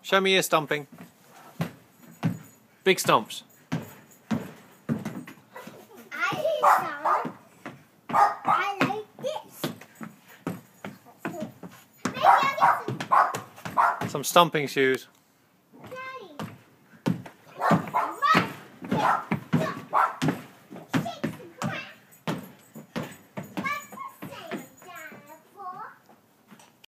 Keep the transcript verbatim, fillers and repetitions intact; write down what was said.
Show me your stomping. Big stomps. I need some. I like this. Maybe I'll get some. Some stomping shoes.